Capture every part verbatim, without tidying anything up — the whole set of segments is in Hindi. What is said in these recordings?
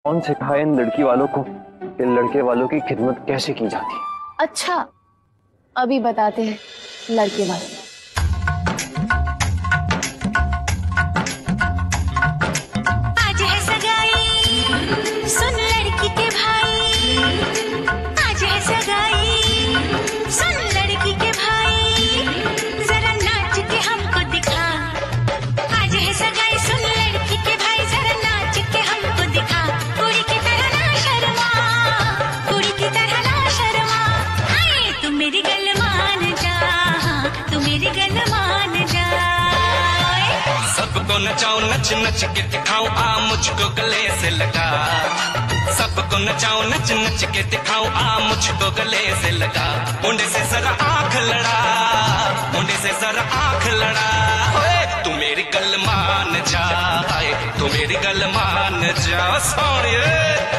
कौन सिखाए इन लड़की वालों को इन लड़के वालों की खिदमत कैसे की जाती है? अच्छा, अभी बताते हैं लड़के वाले। आज है सगाई, सुन लड़की के भाई। आज है सगाई, सुन लड़की के भाई। जरा नाच के हमको दिखा। आज है सगाई, सुन लड़की के भाई। जरा नाच के हमको दिखा। कुड़ी की तरह ना शर्मा, कुड़ी की तरह ना शर्मा। आए तू मेरी गल मान जा, तू मेरी गल मान जा। सबको नचाओ, नच नच के दिखाओ, आ मुझको गले से लगा। सबको नचाओ, नच नच के दिखाओ, आ मुझको गले से लगा। मुंडे से जरा आंख लड़ा, मुंडे से जरा आंख लड़ा। ओए तू मेरी गल मान जा, तू मेरी गल मान जा सोनिए।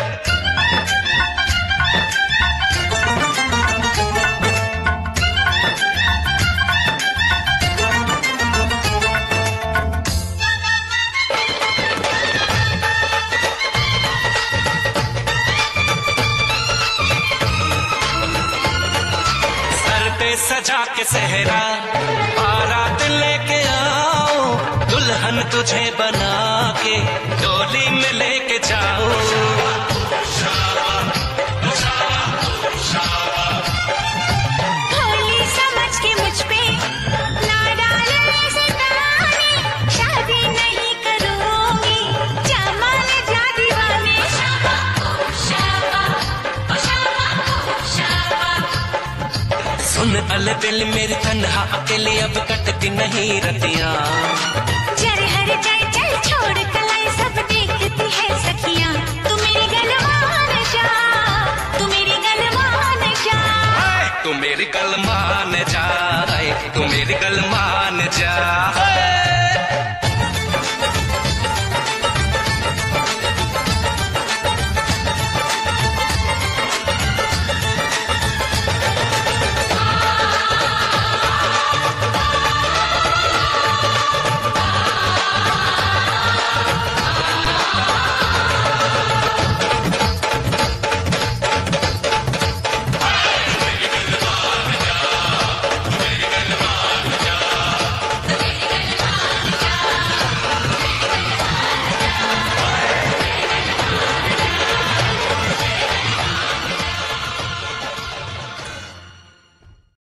सजा के सहरा बारात लेके आओ, दुल्हन तुझे बना के डोली में लेके जाओ। भोली समझ के मुझ पे ना डाले सितारे। शादी नहीं करूंगी, जमाल जा दीवाने। सुन अल दिल मेरी तन्हा अकेली अब कटती नहीं रतियां। जर हर जाए चल छोड़ कलाई, सब देखती है सखियां।